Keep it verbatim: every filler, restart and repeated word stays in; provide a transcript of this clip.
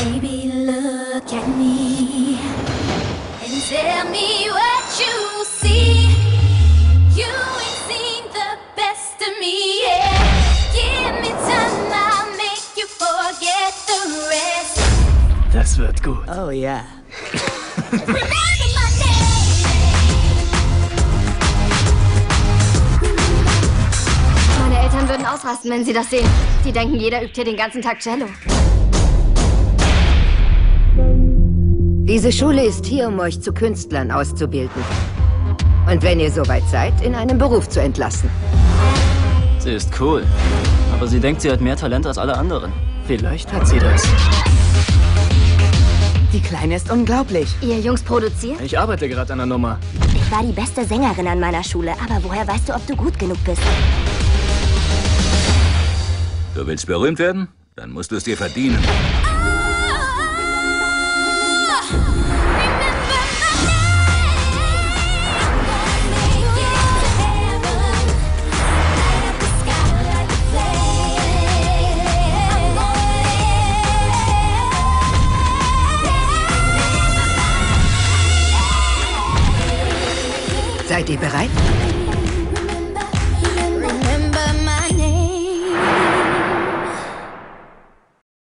Baby, look at me and tell me what you see. You ain't seen the best of me yet. Give me time, I'll make you forget the rest. Das wird gut. Oh ja. Remember my name. Meine Eltern würden ausrasten, wenn sie das sehen. Die denken, jeder übt hier den ganzen Tag Cello. Diese Schule ist hier, um euch zu Künstlern auszubilden. Und wenn ihr soweit seid, in einen Beruf zu entlassen. Sie ist cool. Aber sie denkt, sie hat mehr Talent als alle anderen. Vielleicht hat sie das. Die Kleine ist unglaublich. Ihr Jungs produziert? Ich arbeite gerade an der Nummer. Ich war die beste Sängerin an meiner Schule, aber woher weißt du, ob du gut genug bist? Du willst berühmt werden? Dann musst du es dir verdienen. Seid ihr bereit?